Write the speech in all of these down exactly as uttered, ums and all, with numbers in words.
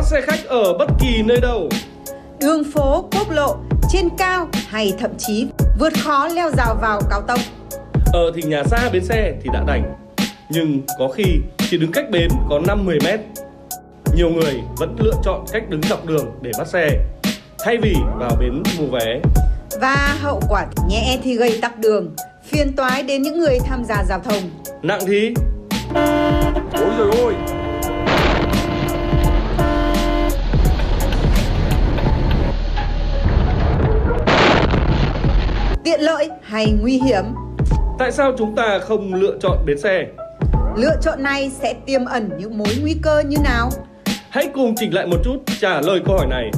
bắt xe khách ở bất kỳ nơi đâu. Đường phố, quốc lộ, trên cao hay thậm chí vượt khó leo rào vào cao tốc. Ở thì nhà xa bến xe thì đã đành, nhưng có khi chỉ đứng cách bến có năm mười mét. Nhiều người vẫn lựa chọn cách đứng dọc đường để bắt xe, thay vì vào bến mua vé. Và hậu quả nhẹ thì gây tắc đường, phiền toái đến những người tham gia giao thông. Nặng thì... Ôi giời ơi! Tiện lợi hay nguy hiểm? Tại sao chúng ta không lựa chọn bến xe? Lựa chọn này sẽ tiềm ẩn những mối nguy cơ như nào? Hãy cùng chỉnh lại một chút trả lời câu hỏi này.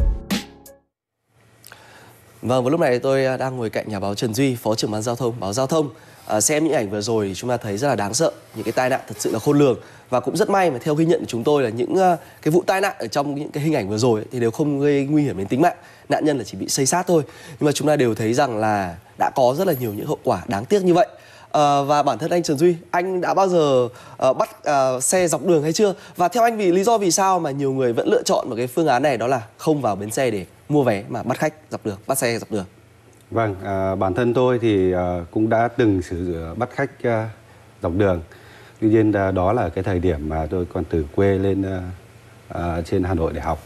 Vâng, vào lúc này tôi đang ngồi cạnh nhà báo Trần Duy, Phó trưởng ban giao thông, báo Giao thông. À, xem những ảnh vừa rồi thì chúng ta thấy rất là đáng sợ, những cái tai nạn thật sự là khôn lường. Và cũng rất may mà theo ghi nhận của chúng tôi là những uh, cái vụ tai nạn ở trong những cái hình ảnh vừa rồi ấy, thì đều không gây nguy hiểm đến tính mạng. Nạn nhân là chỉ bị xây xát thôi. Nhưng mà chúng ta đều thấy rằng là đã có rất là nhiều những hậu quả đáng tiếc như vậy. À, và bản thân anh Trần Duy, anh đã bao giờ uh, bắt uh, xe dọc đường hay chưa? Và theo anh vì lý do vì sao mà nhiều người vẫn lựa chọn một cái phương án này, đó là không vào bến xe để mua vé mà bắt khách dọc đường, bắt xe dọc đường? Vâng, à, bản thân tôi thì à, cũng đã từng sử dụng bắt khách à, dọc đường. Tuy nhiên à, đó là cái thời điểm mà tôi còn từ quê lên à, à, trên Hà Nội để học.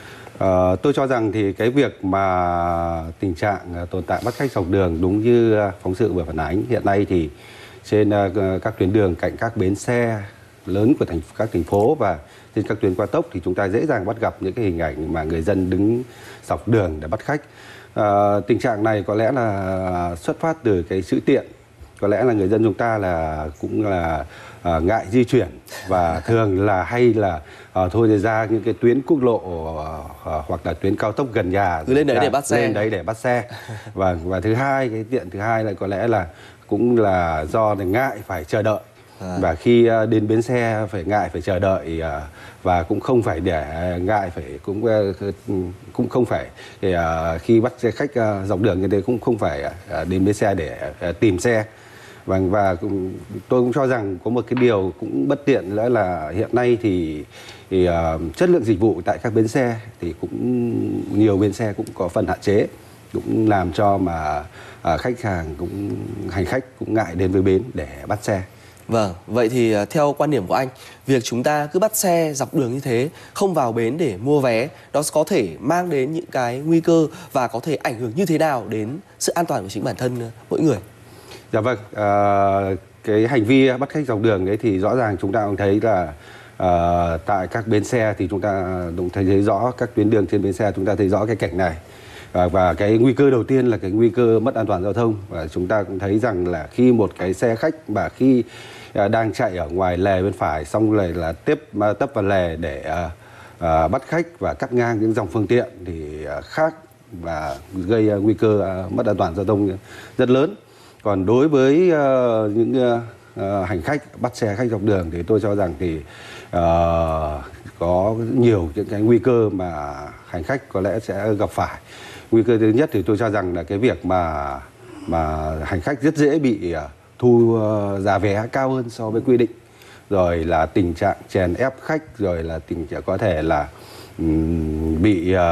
À, tôi cho rằng thì cái việc mà tình trạng à, tồn tại bắt khách dọc đường đúng như à, phóng sự vừa phản ánh hiện nay thì trên à, các tuyến đường cạnh các bến xe lớn của thành các thành phố và trên các tuyến cao tốc thì chúng ta dễ dàng bắt gặp những cái hình ảnh mà người dân đứng dọc đường để bắt khách. À, tình trạng này có lẽ là xuất phát từ cái sự tiện, có lẽ là người dân chúng ta là cũng là à, ngại di chuyển và thường là hay là à, thôi thì ra những cái tuyến quốc lộ à, hoặc là tuyến cao tốc gần nhà cứ lên đấy để bắt xe, lên đấy để bắt xe. và và thứ hai cái tiện thứ hai là có lẽ là cũng là do ngại phải chờ đợi. À. Và khi đến bến xe phải ngại phải chờ đợi và cũng không phải để ngại phải cũng cũng không phải để khi bắt xe khách dọc đường như thế cũng không phải đến bến xe để tìm xe. Và, và tôi cũng cho rằng có một cái điều cũng bất tiện nữa là hiện nay thì, thì uh, chất lượng dịch vụ tại các bến xe thì cũng nhiều bến xe cũng có phần hạn chế, cũng làm cho mà uh, khách hàng cũng hành khách cũng ngại đến với bến để bắt xe. Vâng, vậy thì theo quan điểm của anh, việc chúng ta cứ bắt xe dọc đường như thế, không vào bến để mua vé, đó có thể mang đến những cái nguy cơ và có thể ảnh hưởng như thế nào đến sự an toàn của chính bản thân mỗi người? Dạ vâng, à, cái hành vi bắt khách dọc đường đấy thì rõ ràng chúng ta cũng thấy là à, tại các bến xe thì chúng ta cũng thấy rõ các tuyến đường trên bến xe chúng ta thấy rõ cái cảnh này. Và, và cái nguy cơ đầu tiên là cái nguy cơ mất an toàn giao thông. Và chúng ta cũng thấy rằng là khi một cái xe khách mà khi à, đang chạy ở ngoài lề bên phải xong rồi là tiếp tấp vào lề để à, à, bắt khách và cắt ngang những dòng phương tiện thì à, khác và gây à, nguy cơ à, mất an toàn giao thông rất lớn. Còn đối với uh, những uh, hành khách bắt xe khách dọc đường thì tôi cho rằng thì uh, có nhiều những cái nguy cơ mà hành khách có lẽ sẽ gặp phải. Nguy cơ thứ nhất thì tôi cho rằng là cái việc mà mà hành khách rất dễ bị uh, thu uh, giá vé cao hơn so với quy định, rồi là tình trạng chèn ép khách, rồi là tình trạng có thể là um, bị uh,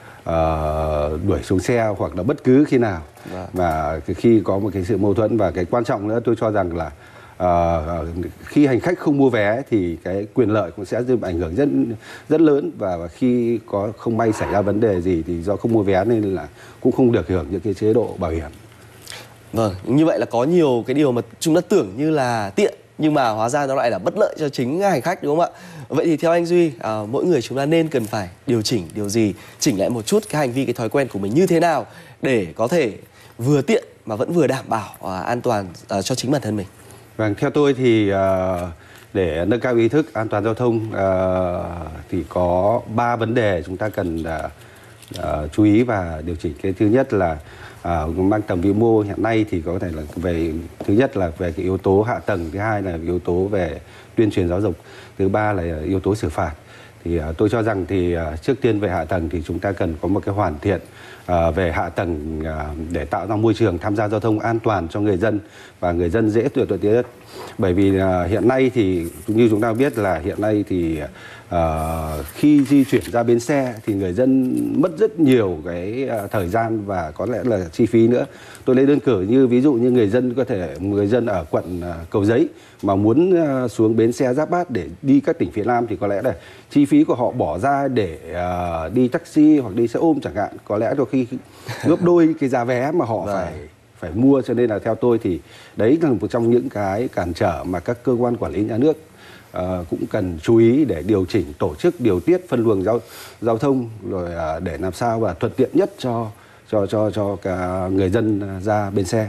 uh, đuổi xuống xe hoặc là bất cứ khi nào. Và khi có một cái sự mâu thuẫn. Và cái quan trọng nữa tôi cho rằng là uh, khi hành khách không mua vé thì cái quyền lợi cũng sẽ ảnh hưởng rất rất lớn. Và, và khi có không may xảy ra vấn đề gì thì do không mua vé nên là cũng không được hưởng những cái chế độ bảo hiểm. Vâng, như vậy là có nhiều cái điều mà chúng ta tưởng như là tiện nhưng mà hóa ra nó lại là bất lợi cho chính hành khách, đúng không ạ? Vậy thì theo anh Duy, à, mỗi người chúng ta nên cần phải điều chỉnh điều gì, chỉnh lại một chút cái hành vi, cái thói quen của mình như thế nào để có thể vừa tiện mà vẫn vừa đảm bảo à, an toàn à, cho chính bản thân mình? Vâng, theo tôi thì uh, để nâng cao ý thức an toàn giao thông uh, thì có ba vấn đề chúng ta cần uh, uh, chú ý và điều chỉnh. Cái thứ nhất là uh, mang tầm vĩ mô hiện nay thì có thể là về thứ nhất là về cái yếu tố hạ tầng, thứ hai là yếu tố về tuyên truyền giáo dục, thứ ba là yếu tố xử phạt. Thì uh, tôi cho rằng thì uh, trước tiên về hạ tầng thì chúng ta cần có một cái hoàn thiện uh, về hạ tầng uh, để tạo ra môi trường tham gia giao thông an toàn cho người dân và người dân dễ tuyệt tuyệt Bởi vì uh, hiện nay thì như chúng ta biết là hiện nay thì uh, khi di chuyển ra bến xe thì người dân mất rất nhiều cái uh, thời gian và có lẽ là chi phí nữa. Tôi lấy đơn cử như ví dụ như người dân có thể người dân ở quận uh, Cầu Giấy mà muốn uh, xuống bến xe Giáp Bát để đi các tỉnh phía Nam thì có lẽ là chi phí của họ bỏ ra để uh, đi taxi hoặc đi xe ôm chẳng hạn, có lẽ đôi khi gấp đôi cái giá vé mà họ phải phải mua. Cho nên là theo tôi thì đấy là một trong những cái cản trở mà các cơ quan quản lý nhà nước uh, cũng cần chú ý để điều chỉnh tổ chức điều tiết phân luồng giao giao thông rồi uh, để làm sao và thuận tiện nhất cho cho cho cho cả người dân ra bến xe.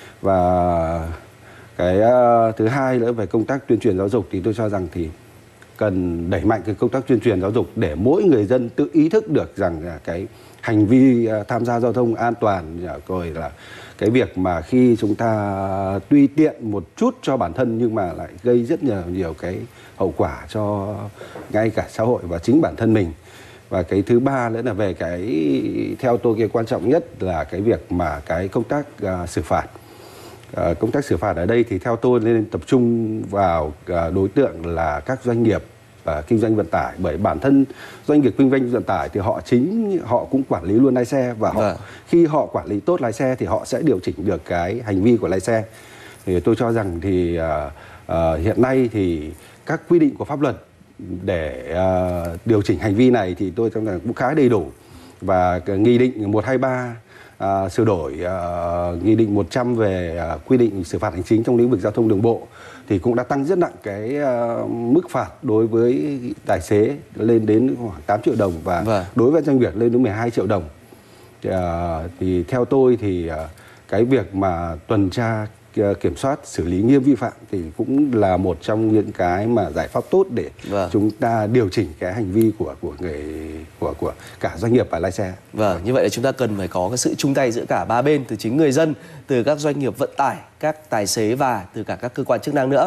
Và cái uh, thứ hai nữa về công tác tuyên truyền giáo dục thì tôi cho rằng thì cần đẩy mạnh cái công tác tuyên truyền giáo dục để mỗi người dân tự ý thức được rằng là cái hành vi uh, tham gia giao thông an toàn, rồi là cái việc mà khi chúng ta tùy tiện một chút cho bản thân nhưng mà lại gây rất nhiều nhiều cái hậu quả cho ngay cả xã hội và chính bản thân mình. Và cái thứ ba nữa là về cái theo tôi cái quan trọng nhất là cái việc mà cái công tác uh, xử phạt. Uh, công tác xử phạt ở đây thì theo tôi nên tập trung vào uh, đối tượng là các doanh nghiệp và kinh doanh vận tải, bởi bản thân doanh nghiệp kinh doanh vận tải thì họ chính họ cũng quản lý luôn lái xe, và họ Vâng. khi họ quản lý tốt lái xe thì họ sẽ điều chỉnh được cái hành vi của lái xe. Thì tôi cho rằng thì uh, uh, hiện nay thì các quy định của pháp luật để uh, điều chỉnh hành vi này thì tôi cho rằng cũng khá đầy đủ. Và nghị định một hai ba uh, sửa đổi uh, nghị định một trăm về uh, quy định xử phạt hành chính trong lĩnh vực giao thông đường bộ thì cũng đã tăng rất nặng cái uh, mức phạt đối với tài xế lên đến khoảng tám triệu đồng, và Vâng. đối với doanh nghiệp lên đến mười hai triệu đồng. Thì, uh, thì theo tôi thì uh, cái việc mà tuần tra kiểm soát xử lý nghiêm vi phạm thì cũng là một trong những cái mà giải pháp tốt để Vâng. chúng ta điều chỉnh cái hành vi của của người của của cả doanh nghiệp và lái xe. Vâng, như vậy là chúng ta cần phải có cái sự chung tay giữa cả ba bên, từ chính người dân, từ các doanh nghiệp vận tải, các tài xế và từ cả các cơ quan chức năng nữa.